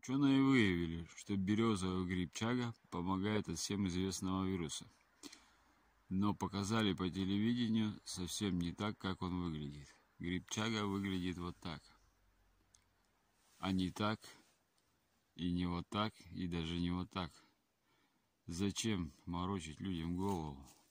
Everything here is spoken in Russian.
Ученые выявили, что березовый гриб чага помогает от всем известного вируса. Но показали по телевидению совсем не так, как он выглядит. Гриб чага выглядит вот так. А не так, и не вот так, и даже не вот так. Зачем морочить людям голову?